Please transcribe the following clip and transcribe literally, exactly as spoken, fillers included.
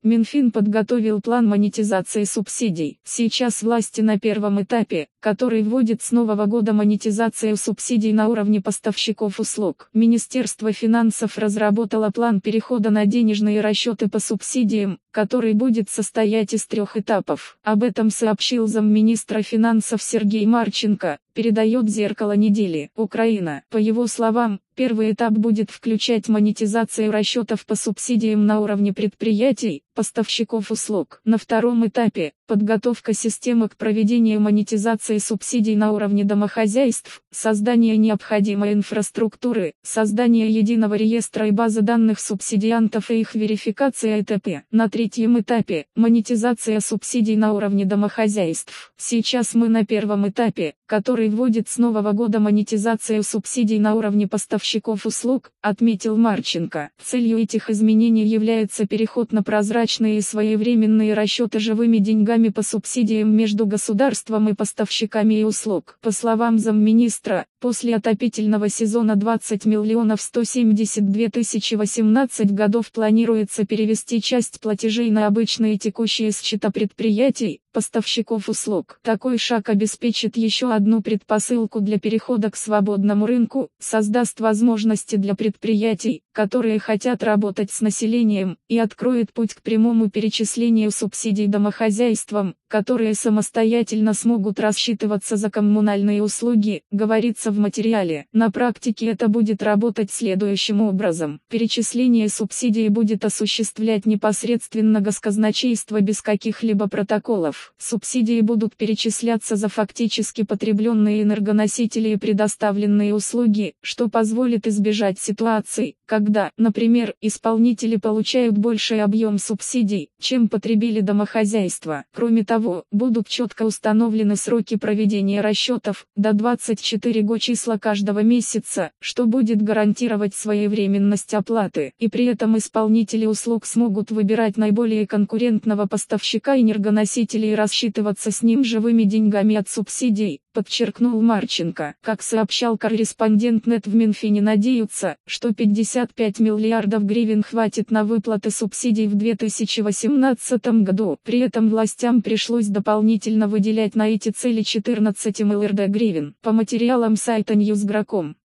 Минфин подготовил план монетизации субсидий. Сейчас власти на первом этапе, который вводит с нового года монетизацию субсидий на уровне поставщиков услуг. Министерство финансов разработало план перехода на денежные расчеты по субсидиям, который будет состоять из трех этапов. Об этом сообщил замминистра финансов Сергей Марченко, передает «Зеркало недели». Украина. По его словам, первый этап будет включать монетизацию расчетов по субсидиям на уровне предприятий, поставщиков услуг. На втором этапе – подготовка системы к проведению монетизации субсидий на уровне домохозяйств, создание необходимой инфраструктуры, создание единого реестра и базы данных субсидиантов и их верификация и т.п. На третьем этапе – монетизация субсидий на уровне домохозяйств. Сейчас мы на первом этапе, который вводит с нового года монетизацию субсидий на уровне поставщиков услуг, отметил Марченко. Целью этих изменений является переход на прозрачные и своевременные расчеты живыми деньгами по субсидиям между государством и поставщиками и услуг. По словам замминистра, после отопительного сезона двадцать миллионов сто семьдесят две тысячи восемнадцать годов планируется перевести часть платежей на обычные текущие счета предприятий, поставщиков услуг. Такой шаг обеспечит еще одну предпосылку для перехода к свободному рынку, создаст возможности для предприятий, которые хотят работать с населением, и откроет путь к прямому перечислению субсидий домохозяйствам, которые самостоятельно смогут рассчитываться за коммунальные услуги, говорится в материале. На практике это будет работать следующим образом. Перечисление субсидий будет осуществлять непосредственно госказначейство без каких-либо протоколов. Субсидии будут перечисляться за фактически потребленные энергоносители и предоставленные услуги, что позволит избежать ситуаций, когда, например, исполнители получают больший объем субсидий, чем потребили домохозяйства. Кроме того, будут четко установлены сроки проведения расчетов, до двадцать четыре числа каждого месяца, что будет гарантировать своевременность оплаты, и при этом исполнители услуг смогут выбирать наиболее конкурентного поставщика энергоносителей и рассчитываться с ним живыми деньгами от субсидий, подчеркнул Марченко. Как сообщал корреспондент НЕТ, в Минфине надеются, что пятьдесят пять миллиардов гривен хватит на выплаты субсидий в две тысячи восемнадцатом году. При этом властям пришлось дополнительно выделять на эти цели четырнадцать миллиардов гривен. По материалам сайта Ньюсграком.